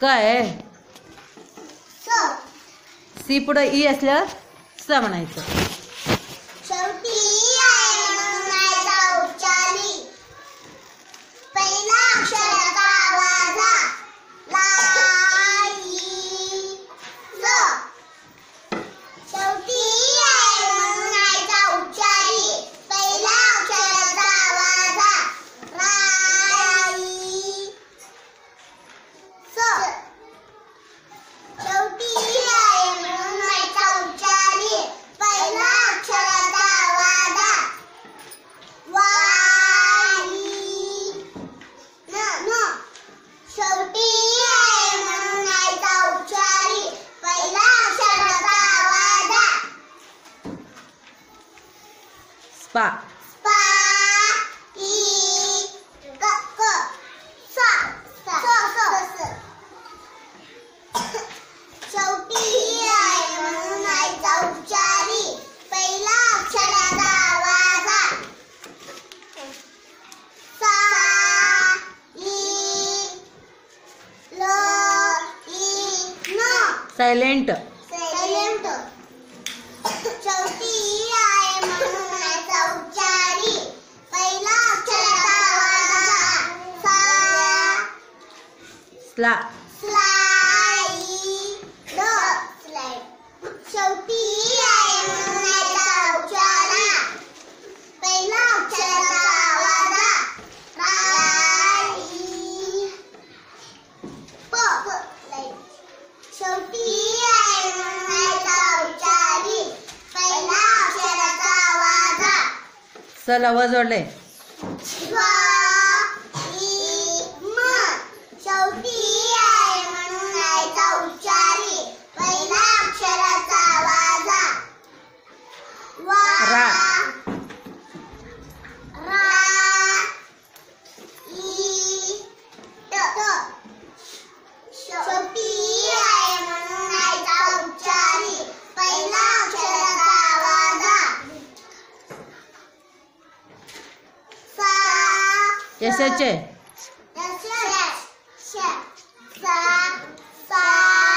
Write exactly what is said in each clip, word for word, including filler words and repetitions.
काय सी पुढे ई असल्यावर स म्हणायचं. शेवटी पहिला अक्षराचा आवाज ला ई ल. शेवटी म्हणून आयचा उच्चारी पहिला अक्षराचा आवाज रा ई स. शेवटी म्हणून आयचा उच्चारी पहिला अक्षराचा आवाज वा ई न न. शेवटी म्हणून आयचा उच्चारी पहिला अक्षराचा आवाज स्पा. स्पा ई क क सा स स. शेवटी म्हणून आयचा उच्चारी पहिला अक्षराचा आवाज सा ई ल ई न. सायलेंट. सायलेंट. शेवटी आहे म्हणून आयचा उच्चारी पहिला अक्षराचा आवाज सा स्ला. स्लाईड. स्लाईड. शेवटी आहे म्हणून आयचा उच्चारी पहिला अक्षराचा आवाज रा ई प. शेवटी आहे म्हणून आयचा उच्चारी पहिला अक्षराचा आवाज स ला व जोडले. स्वा ई म. शेवटी आहे म्हणून आयचा उच्चारी पहिला अक्षराचा आवाज वा रा. रा ई ट. शेवटी आहे म्हणून आयचा उच्चारी पहिला अक्षराचा आवाज सा यशाचे. श सा सा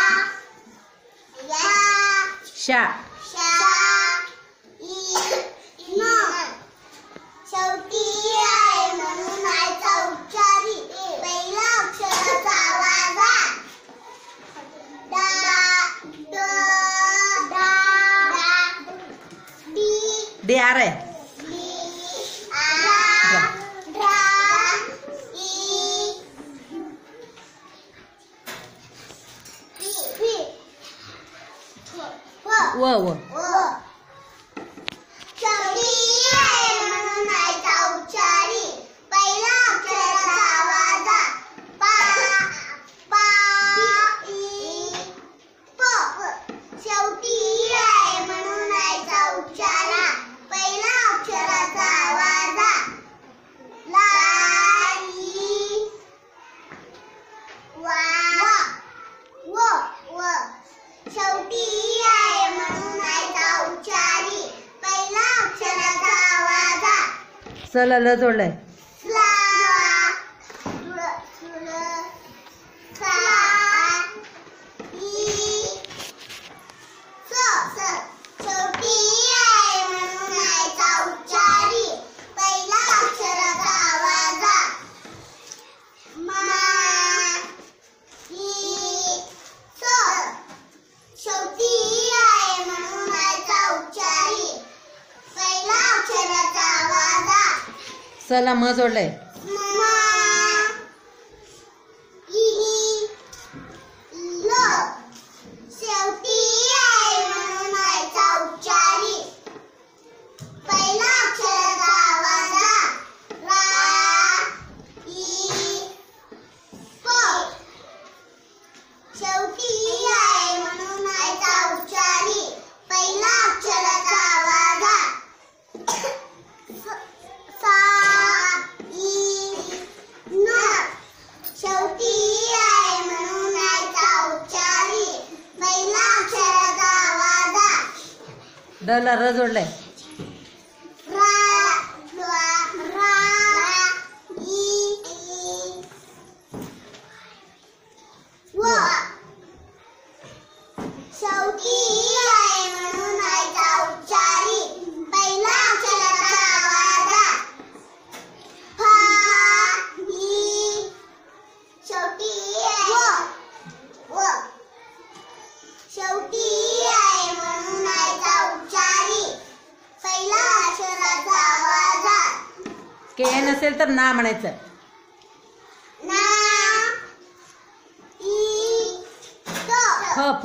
या शा. शा ई न. शेवटी आहे म्हणून आयचा उच्चारी पहिला अक्षराचा आवाज डा ड डा डी डी आर आहे. डी आ ड्रा ई पी व व व. व. शेवटी आहे म्हणून आयचा उच्चारी पहिला अक्षराचा आवाज पा पा ई प. शेवटी आहे म्हणून आयचा उच्चारी पहिला अक्षराचा आवाज ला ई वा व व. शेवटी आहे म्हणून आयचा उच्चारी पहिला अक्षराचा आवाज स ला ल जोडलाय. स्ला सुर सुर सा ई स स. शेवटी आहे म्हणून आयचा उच्चारी पहिला अक्षराचा आवाज मा ई स. शेवटी आहे म्हणून आयचा उच्चारी पहिला अक्षराचा आवाज स ला म जोडलाय. मा ई ल. शेवटी आहे म्हणून आयचा उच्चारी पहिला अक्षराचा आवाज रा ई प. शेवटी आहे म्हणून आयचा उच्चारी पहिला अक्षराचा आवाज सा ई न. शेवटी आहे म्हणून आयचा उच्चारी पहिला अक्षराचा आवाज ड ला र जोडलाय. रा रा रा ई ई व. शेवटी आहे म्हणून आईचा उच्चारी पहिला अक्षराचा आवाज फा ई शेवटी आहे व शेवटी आहे म्हणून आईचा उच्चारी पहिला अक्षराचा आवाज के नसेल तर ना म्हणायचं. ना ई फ फ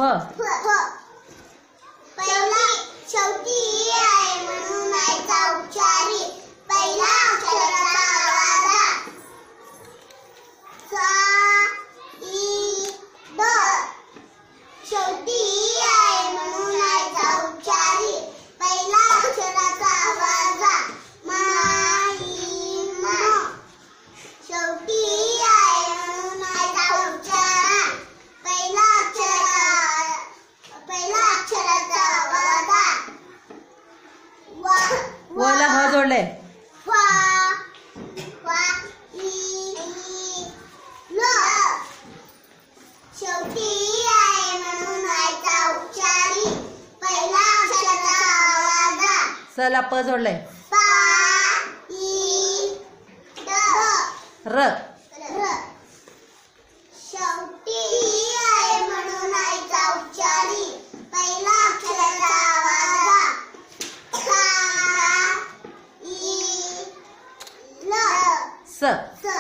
पहिला शेवटी आहे म्हणून आईचा उच्चारी पहिला अक्षराचा आवाज सा ई द शेवटी आहे म्हणून आईचा उच्चारी पहिला अक्षराचा आवाज मा ई म शेवटी आहे म्हणून आईचा उच्चार पहिला अक्षराचा पहिला अक्षराचा आवाज व वला ह जोडलंय. वा वा ई ई ल शेवटी आहे म्हणून आईचा उच्चारी पहिला अक्षराचा आवाज सला प जोडलंय. पा ई ड र र शेवटी आहे म्हणून आईचा उच्चारी पहिला अक्षराचा आवाज सा ई ल स स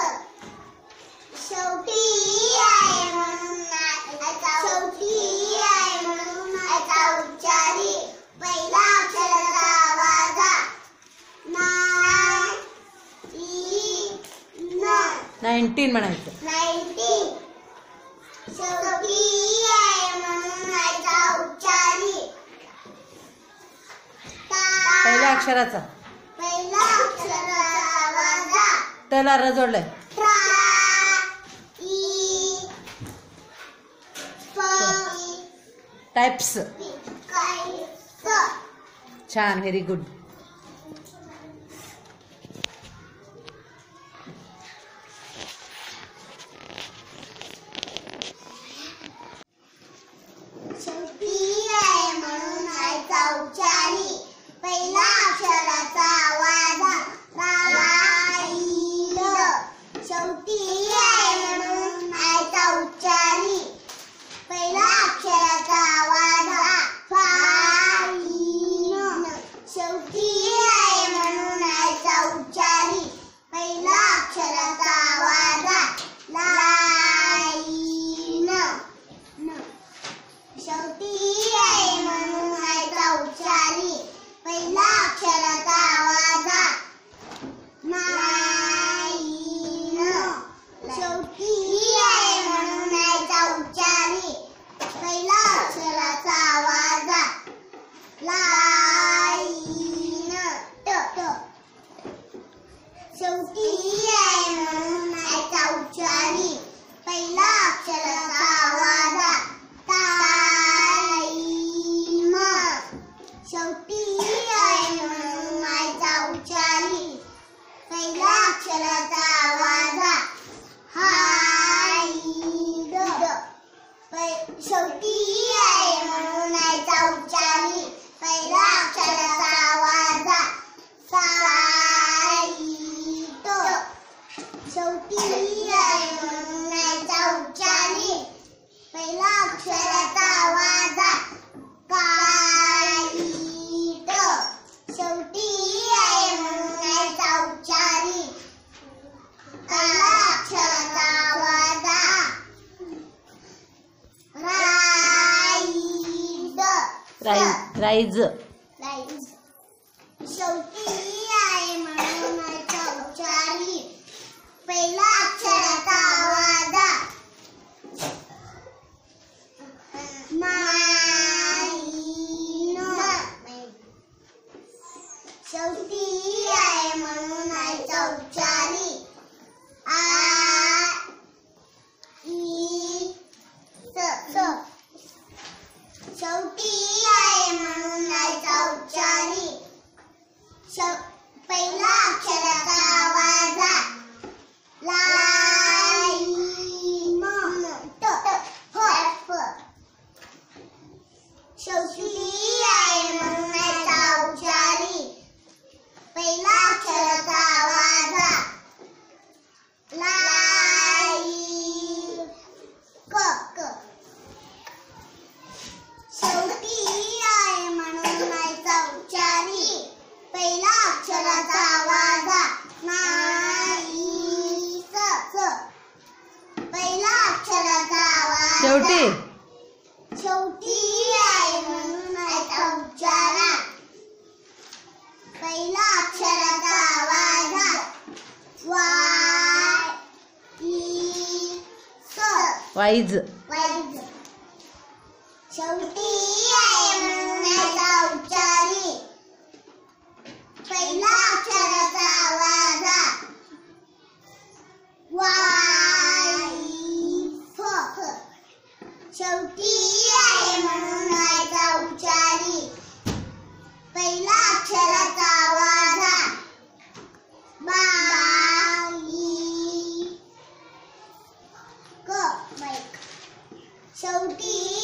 शेवटी आहे म्हणून आईचा शेवटी आहे म्हणून आईचा उच्चारी पहिला अक्षराचा आवाज ना ई न नाईन्टीन म्हणायचं. नाईन्टीन शेवटी आहे म्हणून आईचा उच्चारी ता पहिल्या अक्षराचा पहिला अक्षराचा आवाज तला र जोडलंय. ट्रा ई प टाइप्स. काय स छान, व्हेरी गुड. शेवटी आहे म्हणून आईचा उच्चारी पहिला अक्षराचा आवाज रा ई ल शेवटी आहे म्हणून आईचा उच्चारी पहिला अक्षराचा आवाज फा ई न शेवटी आहे म्हणून आईचा उच्चारी पहिला अक्षराचा आवाज ला ई न शेवटी आहे म्हणून आईचा उच्चारी पहिला अक्षराचा आवाज नाही शेवटी आहे म्हणून आईचा उच्चारी पहिला अक्षराचा आवाज लाईन ट शेवटी आहे म्हणून आईचा उच्चारी पहिला अक्षराचा आवाज ताईम शेवटी आहे म्हणून आईचा उच्चारी पहिला अक्षराचा आवाज हाईड शेवटी आहे म्हणून आईचा उच्चारी पहिला अक्षराचा आवाज साईट शेवटी आहे म्हणून आईचा उच्चारी पहिला अक्षराचा आवाज काईट शेवटी आहे म्हणून आईचा उच्चारी पहिला अक्षराचा आवाज राईड राईज. राईज शेवटी आहे म्हणून आईचा उच्चारी पहिला अक्षराचा आवाज शेवटी आहे म्हणून आईचा उच्चारी आ ई स शेवटी आहे म्हणून आईचा उच्चारी पहिला अक्षराचा आवाज लाई म ट फ शेवटी आहे म्हणण्याचा उच्चारी पहिला अक्षराचा आवाज लाई क क शेवटी आहे म्हणण्याचा उच्चारी पहिला अक्षराचा आवाज नाही स स पहिला अक्षराचा आवाज शेवटी शेवटी आहे म्हणण्याचा उच्चार पहिला अक्षराचा आवाज वाय ई स वाईज वाईज शेवटी आहे म्हणण्याचा उच्चारी पहिला अक्षराचा आवाज वाय ई फ शेवटी आहे म्हणण्याचा उच्चारी पहिला अक्षराचा आवाज बाई क बाईक शेवटी